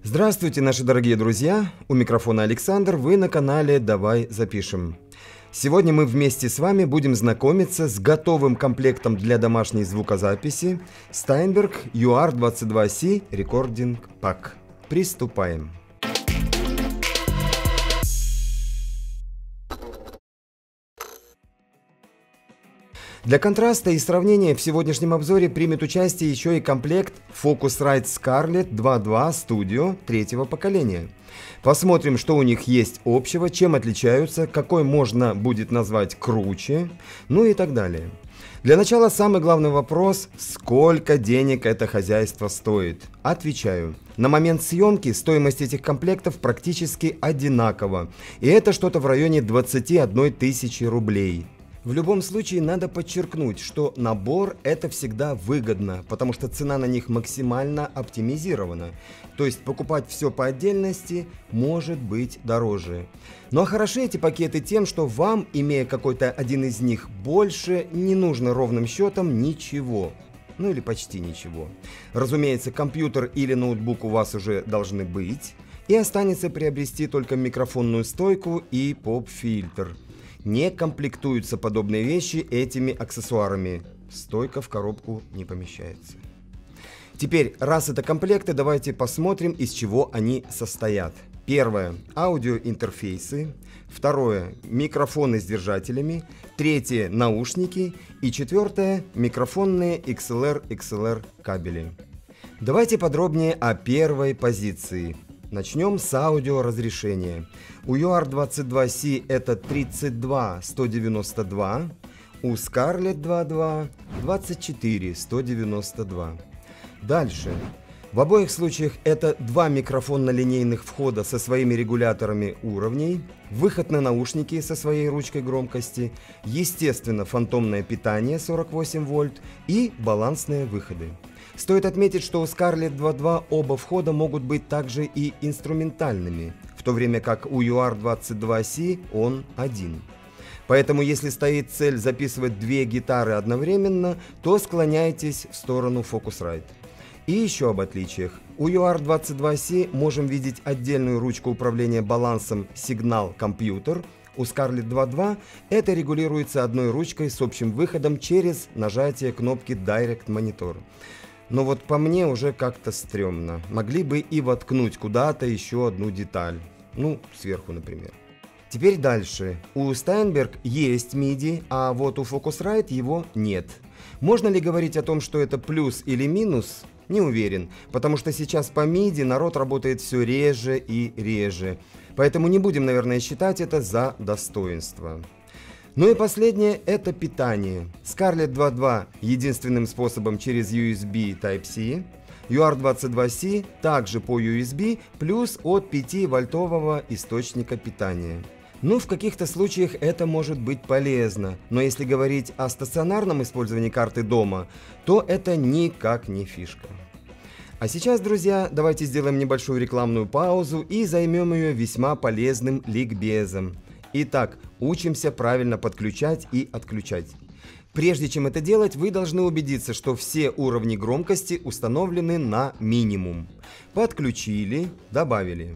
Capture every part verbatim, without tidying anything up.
Здравствуйте, наши дорогие друзья! У микрофона Александр, вы на канале «Давай запишем». Сегодня мы вместе с вами будем знакомиться с готовым комплектом для домашней звукозаписи Steinberg ю ар двадцать два си Recording Pack. Приступаем! Для контраста и сравнения в сегодняшнем обзоре примет участие еще и комплект Focusrite Scarlett два два Studio третьего поколения. Посмотрим, что у них есть общего, чем отличаются, какой можно будет назвать круче, ну и так далее. Для начала самый главный вопрос: сколько денег это хозяйство стоит? Отвечаю. На момент съемки стоимость этих комплектов практически одинакова, и это что-то в районе двадцати одной тысячи рублей. В любом случае надо подчеркнуть, что набор это всегда выгодно, потому что цена на них максимально оптимизирована. То есть покупать все по отдельности может быть дороже. Ну а хороши эти пакеты тем, что вам, имея какой-то один из них, больше не нужно ровным счетом ничего. Ну или почти ничего. Разумеется, компьютер или ноутбук у вас уже должны быть, и останется приобрести только микрофонную стойку и поп-фильтр. Не комплектуются подобные вещи этими аксессуарами. Стойка в коробку не помещается. Теперь, раз это комплекты, давайте посмотрим, из чего они состоят. Первое – аудиоинтерфейсы. Второе – микрофоны с держателями. Третье – наушники. И четвертое – микрофонные икс эл ар икс эл ар кабели. Давайте подробнее о первой позиции. Начнем с аудиоразрешения. У ю ар двадцать два си это тридцать два сто девяносто два, у Scarlett два два двадцать четыре сто девяносто два. Дальше. В обоих случаях это два микрофонно-линейных входа со своими регуляторами уровней, выход на наушники со своей ручкой громкости, естественно, фантомное питание сорок восемь вольт и балансные выходы. Стоит отметить, что у Scarlett два два оба входа могут быть также и инструментальными, в то время как у ю ар двадцать два си он один. Поэтому, если стоит цель записывать две гитары одновременно, то склоняйтесь в сторону Focusrite. И еще об отличиях. У ю ар двадцать два си можем видеть отдельную ручку управления балансом сигнал-компьютер. У Scarlett два два это регулируется одной ручкой с общим выходом через нажатие кнопки Direct Monitor. Но вот по мне уже как-то стрёмно. Могли бы и воткнуть куда-то еще одну деталь. Ну, сверху, например. Теперь дальше. У Steinberg есть миди, а вот у Focusrite его нет. Можно ли говорить о том, что это плюс или минус? Не уверен, потому что сейчас по миди народ работает все реже и реже. Поэтому не будем, наверное, считать это за достоинство. Ну и последнее – это питание. Scarlett два два единственным способом через ю эс би Type-C, ю ар двадцать два си также по ю эс би, плюс от пятивольтового источника питания. Ну, в каких-то случаях это может быть полезно, но если говорить о стационарном использовании карты дома, то это никак не фишка. А сейчас, друзья, давайте сделаем небольшую рекламную паузу и займем ее весьма полезным ликбезом. Итак, учимся правильно подключать и отключать. Прежде чем это делать, вы должны убедиться, что все уровни громкости установлены на минимум. Подключили, добавили.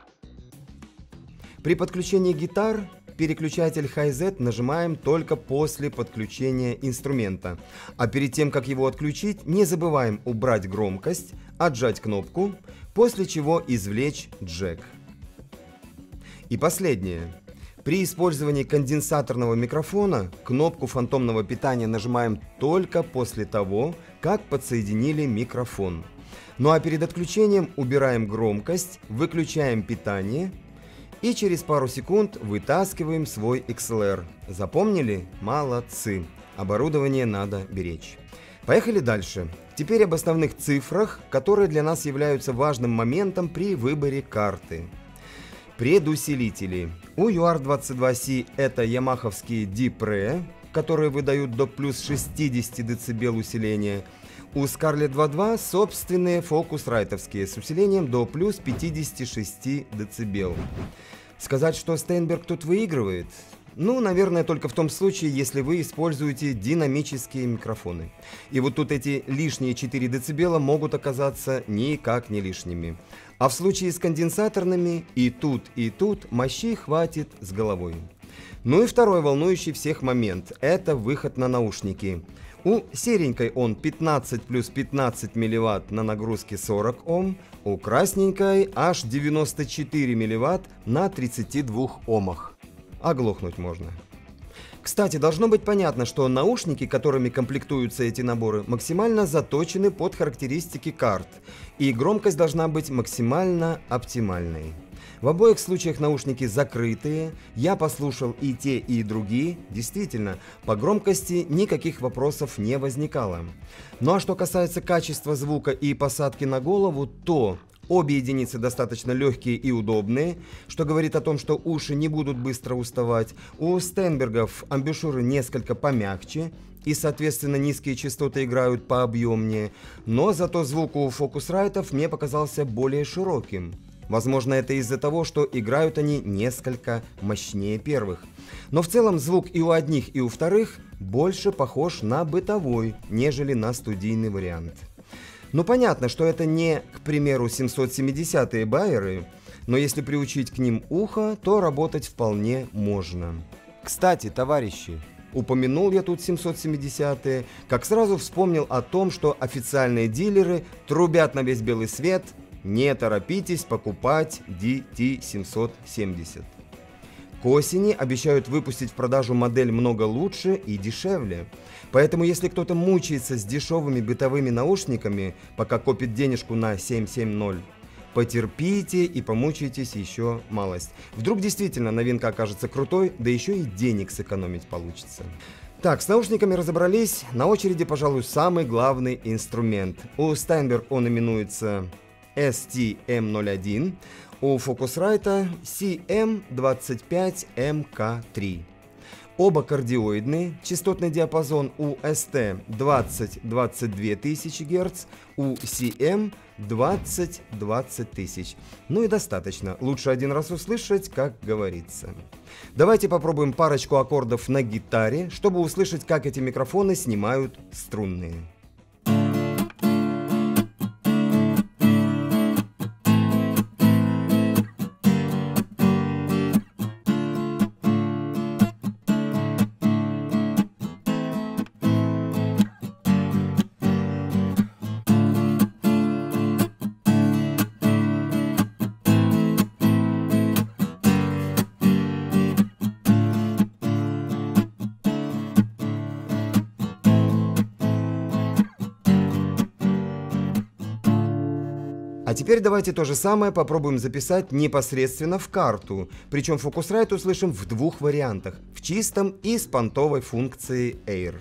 При подключении гитар переключатель Hi-Z нажимаем только после подключения инструмента. А перед тем, как его отключить, не забываем убрать громкость, отжать кнопку, после чего извлечь джек. И последнее. При использовании конденсаторного микрофона кнопку фантомного питания нажимаем только после того, как подсоединили микрофон. Ну а перед отключением убираем громкость, выключаем питание и через пару секунд вытаскиваем свой икс эл ар. Запомнили? Молодцы! Оборудование надо беречь. Поехали дальше. Теперь об основных цифрах, которые для нас являются важным моментом при выборе карты. Предусилители. У ю ар двадцать два си это ямаховские Deep-Re, которые выдают до плюс шестидесяти децибел усиления. У Scarlett два два собственные фокус-райтовские с усилением до плюс пятидесяти шести децибел. Сказать, что Steinberg тут выигрывает? Ну, наверное, только в том случае, если вы используете динамические микрофоны. И вот тут эти лишние четыре децибела могут оказаться никак не лишними. А в случае с конденсаторными и тут, и тут мощей хватит с головой. Ну и второй волнующий всех момент – это выход на наушники. У серенькой он пятнадцать плюс пятнадцать милливатт на нагрузке сорок Ом, у красненькой аж девяносто четыре милливатт на тридцати двух Омах. Оглохнуть можно. Кстати, должно быть понятно, что наушники, которыми комплектуются эти наборы, максимально заточены под характеристики карт, и громкость должна быть максимально оптимальной. В обоих случаях наушники закрытые, я послушал и те, и другие, действительно, по громкости никаких вопросов не возникало. Ну а что касается качества звука и посадки на голову, то обе единицы достаточно легкие и удобные, что говорит о том, что уши не будут быстро уставать. У Стейнбергов амбушюры несколько помягче, и, соответственно, низкие частоты играют пообъемнее, но зато звук у фокусрайтов мне показался более широким. Возможно, это из-за того, что играют они несколько мощнее первых. Но в целом звук и у одних, и у вторых больше похож на бытовой, нежели на студийный вариант. Ну понятно, что это не, к примеру, семьсот семидесятые байеры, но если приучить к ним ухо, то работать вполне можно. Кстати, товарищи, упомянул я тут семьсот семидесятые, как сразу вспомнил о том, что официальные дилеры трубят на весь белый свет: не торопитесь покупать ди ти семьсот семьдесят. К осени обещают выпустить в продажу модель много лучше и дешевле. Поэтому если кто-то мучается с дешевыми бытовыми наушниками, пока копит денежку на семь семьдесят, потерпите и помучайтесь еще малость. Вдруг действительно новинка окажется крутой, да еще и денег сэкономить получится. Так, с наушниками разобрались. На очереди, пожалуй, самый главный инструмент. У Steinberg он именуется эс ти эм ноль один, у Focusrite си эм двадцать пять эм ка три. Оба кардиоидные, частотный диапазон у эс ти двадцать — двадцать две тысячи Гц, у си эм двадцать — двадцать тысяч. Ну и достаточно, лучше один раз услышать, как говорится. Давайте попробуем парочку аккордов на гитаре, чтобы услышать, как эти микрофоны снимают струнные. А теперь давайте то же самое попробуем записать непосредственно в карту. Причем Focusrite услышим в двух вариантах. В чистом и с понтовой функцией Air.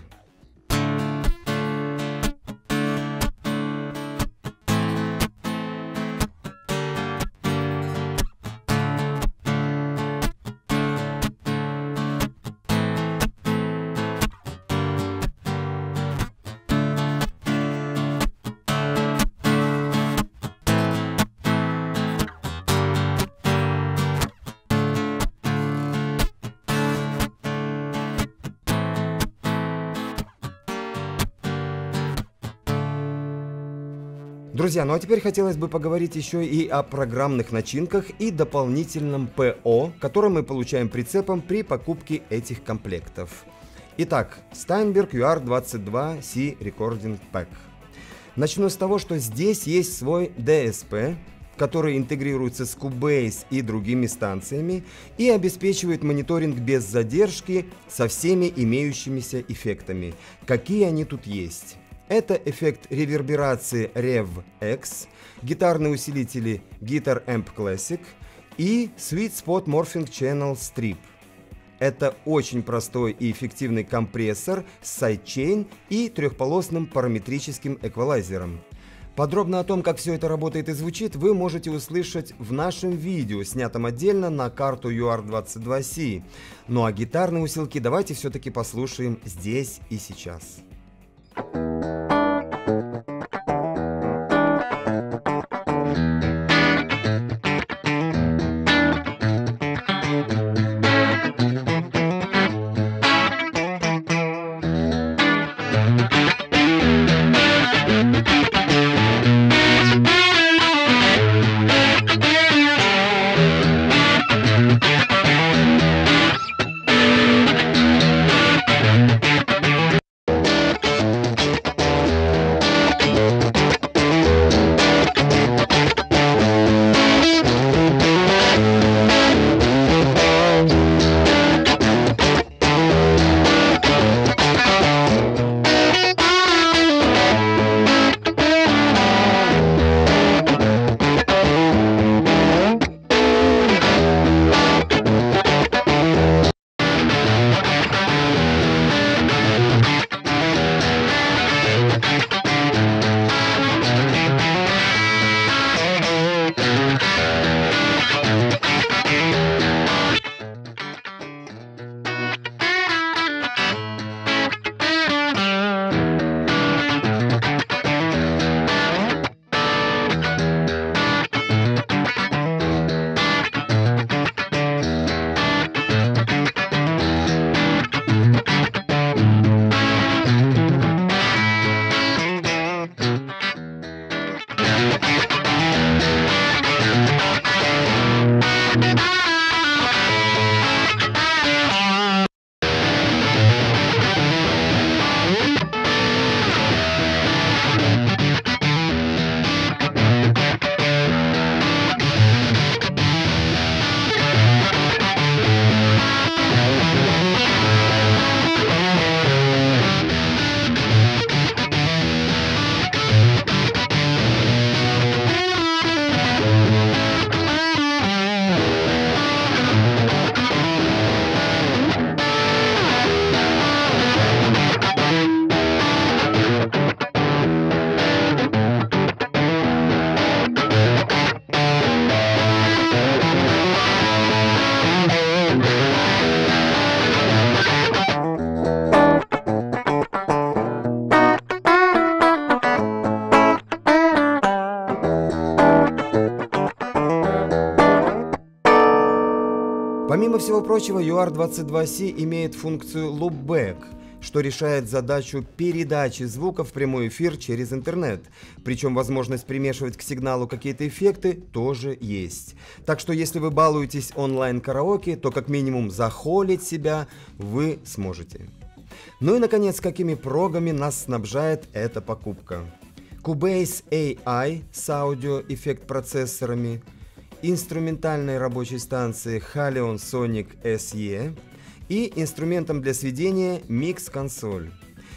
Друзья, ну а теперь хотелось бы поговорить еще и о программных начинках и дополнительном ПО, которое мы получаем прицепом при покупке этих комплектов. Итак, Steinberg ю ар двадцать два си Recording Pack. Начну с того, что здесь есть свой ди эс пи, который интегрируется с Cubase и другими станциями и обеспечивает мониторинг без задержки со всеми имеющимися эффектами. Какие они тут есть? Это эффект реверберации RevX, гитарные усилители Guitar Amp Classic и Sweet Spot Morphing Channel Strip. Это очень простой и эффективный компрессор с сайдчейн и трехполосным параметрическим эквалайзером. Подробно о том, как все это работает и звучит, вы можете услышать в нашем видео, снятом отдельно на карту ю ар двадцать два си. Ну а гитарные усилки давайте все-таки послушаем здесь и сейчас. Помимо всего прочего, ю ар двадцать два си имеет функцию Loopback, что решает задачу передачи звука в прямой эфир через интернет. Причем возможность примешивать к сигналу какие-то эффекты тоже есть. Так что если вы балуетесь онлайн-караоке, то как минимум захолить себя вы сможете. Ну и наконец, какими прогами нас снабжает эта покупка. Cubase эй ай с аудиоэффект-процессорами, инструментальной рабочей станцией Halion Sonic эс и и инструментом для сведения Mix Console.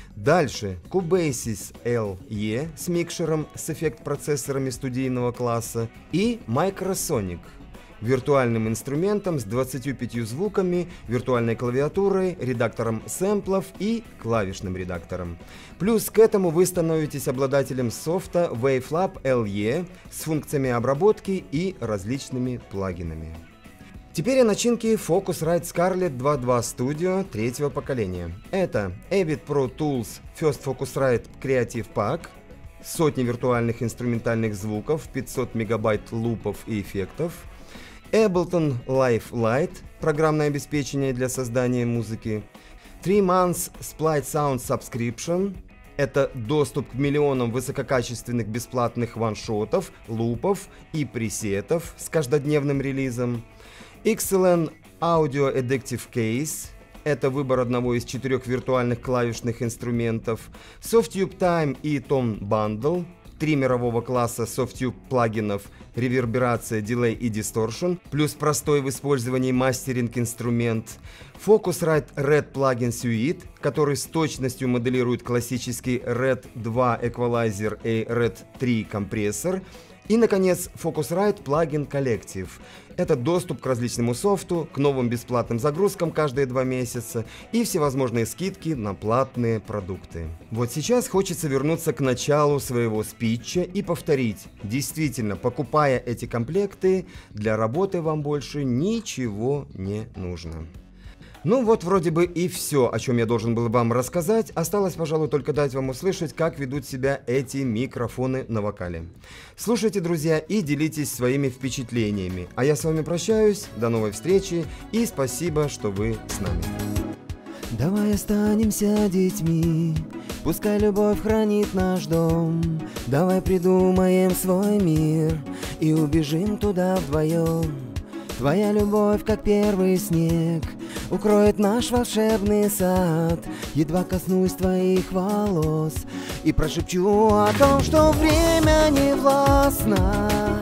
Дальше Cubasis эл и с микшером с эффект-процессорами студийного класса и Microsonic, виртуальным инструментом с двадцатью пятью звуками, виртуальной клавиатурой, редактором сэмплов и клавишным редактором. Плюс к этому вы становитесь обладателем софта Wavelab эл и с функциями обработки и различными плагинами. Теперь о начинке Focusrite Scarlett два точка два Studio третьего поколения. Это Avid Pro Tools First Focusrite Creative Pack, сотни виртуальных инструментальных звуков, пятьсот мегабайт лупов и эффектов, Ableton Live Lite, программное обеспечение для создания музыки, три months Splice Sound Subscription, это доступ к миллионам высококачественных бесплатных ваншотов, лупов и пресетов с каждодневным релизом, икс эл эн Audio Addictive Case, это выбор одного из четырех виртуальных клавишных инструментов, Softube Time и Tone Bundle, три мирового класса Softube плагинов, реверберация, дилей и distortion, плюс простой в использовании мастеринг инструмент, Focusrite Red Plugin Suite, который с точностью моделирует классический Red два эквалайзер и Red три компрессор, и, наконец, Focusrite Plugin Collective. Это доступ к различному софту, к новым бесплатным загрузкам каждые два месяца и всевозможные скидки на платные продукты. Вот сейчас хочется вернуться к началу своего спича и повторить. Действительно, покупая эти комплекты, для работы вам больше ничего не нужно. Ну вот вроде бы и все, о чем я должен был вам рассказать. Осталось, пожалуй, только дать вам услышать, как ведут себя эти микрофоны на вокале. Слушайте, друзья, и делитесь своими впечатлениями. А я с вами прощаюсь, до новой встречи и спасибо, что вы с нами. Давай останемся детьми, пускай любовь хранит наш дом. Давай придумаем свой мир и убежим туда вдвоем. Твоя любовь, как первый снег, укроет наш волшебный сад. Едва коснусь твоих волос и прошепчу о том, что время не властно.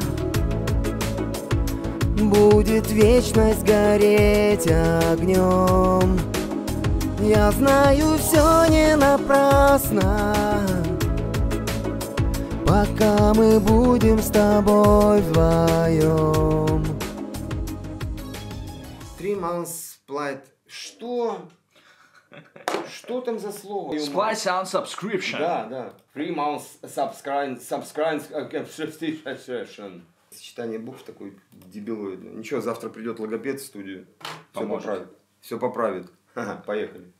Будет вечность гореть огнем. Я знаю, все не напрасно, пока мы будем с тобой вдвоем. Three months Splice. Что? Что там за слово? Splice Sound Subscription. Да, да. Three months subscribe, subscribe, сочетание букв такой дебилоидное. Ничего, завтра придет логопед в студию. Все поправит. Все поправит. Ага, поехали.